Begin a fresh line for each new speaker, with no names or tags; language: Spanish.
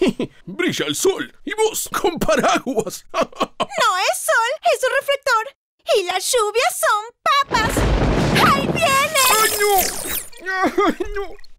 Brilla el sol y vos con paraguas.
No es sol, es un reflector. Y las lluvias son papas. ¡Ahí viene!
¡Ay, no! ¡Ay, no!